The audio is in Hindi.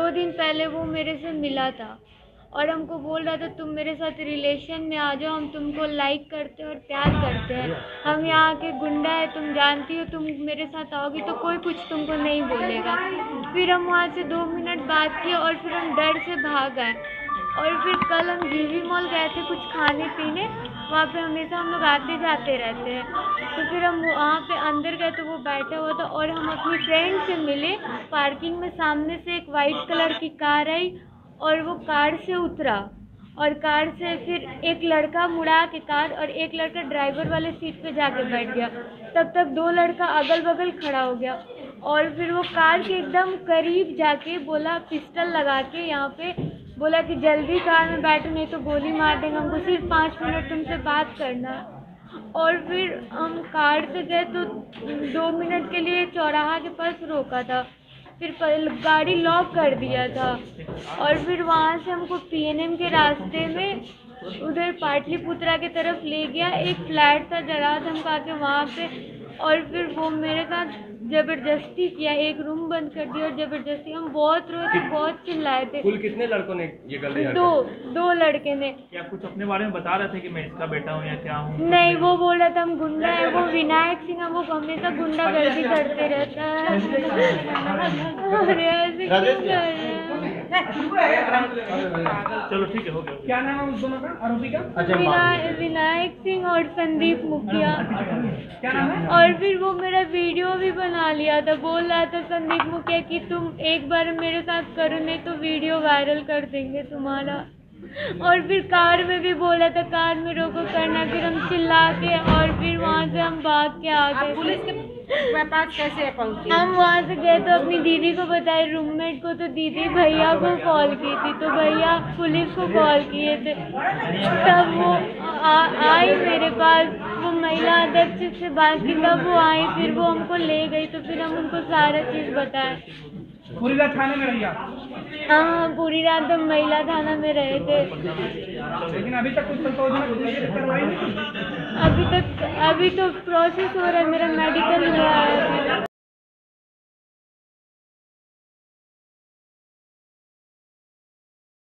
2 दिन पहले वो मेरे से मिला था और हमको बोल रहा था तुम मेरे साथ रिलेशन में आ जाओ, हम तुमको लाइक करते हैं और प्यार करते हैं, हम यहाँ के गुंडा है, तुम जानती हो, तुम मेरे साथ आओगी तो कोई कुछ तुमको नहीं बोलेगा। फिर हम वहाँ से 2 मिनट बात किए और फिर हम डर से भाग आए। और फिर कल हम जीवी मॉल गए थे कुछ खाने पीने, वहाँ पे हमेशा हम लोग आते जाते रहते हैं, तो फिर हम वहाँ पे अंदर गए तो वो बैठा हुआ था और हम अपनी फ्रेंड से मिले पार्किंग में। सामने से एक वाइट कलर की कार आई और वो कार से उतरा और कार से फिर एक लड़का मुड़ा के कार और एक लड़का ड्राइवर वाले सीट पे जाके बैठ गया। तब तक 2 लड़का अगल बगल खड़ा हो गया और फिर वो कार के एकदम करीब जाके बोला, पिस्टल लगा के यहाँ पे बोला कि जल्दी कार में बैठो नहीं तो गोली मार देंगे, हमको सिर्फ 5 मिनट तुमसे बात करना। और फिर हम कार से गए तो 2 मिनट के लिए चौराहा के पास रोका था, फिर गाड़ी लॉक कर दिया था और फिर वहाँ से हमको पीएनएम के रास्ते में उधर पाटलिपुत्रा की तरफ ले गया। एक फ्लैट था जरा धमका के वहाँ पे, और फिर वो मेरे साथ जबरदस्ती किया, एक रूम बंद कर दिया और जबरदस्ती। हम बहुत रोए थे, बहुत चिल्लाए थे। कुल कितने लड़कों ने ये गलती? दो लड़के ने। क्या कुछ अपने बारे में बता रहे थे कि मैं इसका बेटा हूँ या क्या हूँ? नहीं, वो बोल रहा था हम गुंडा है, वो विनायक सिंह है, वो हमेशा गुंडागर्दी करते रहता है। अरे ऐसे क्यों कर रहे हैं? चलो ठीक है, हो गया। क्या नाम है उस दोनों का, आरोपी का? विनायक सिंह और संदीप मुखिया। क्या नाम है? और फिर वो मेरा वीडियो भी बना लिया था, बोल रहा था संदीप मुखिया कि तुम एक बार मेरे साथ करो नहीं तो वीडियो वायरल कर देंगे तुम्हारा। और फिर कार में भी बोला था कार में रोको करना, फिर हम चिल्ला के और फिर वहाँ से हम भाग के आ गए। पुलिस के पास कैसे पहुँचे? हम वहाँ से गए तो अपनी दीदी को बताए, रूममेट को, तो दीदी भैया को कॉल की थी, तो भैया पुलिस को कॉल किए थे, तब वो आई मेरे पास, वो महिला अध्यक्ष से बात की, तब वो आई, फिर वो हमको ले गई, तो फिर हम उनको सारा चीज़ बताए। पूरी रात थाने में रही आप? हाँ, पूरी रात हम महिला थाना में रहे थे। लेकिन अभी तक कुछ संशोधन करवाई नहीं? अभी तो प्रोसेस हो रहा है, मेरा मेडिकल हुआ है।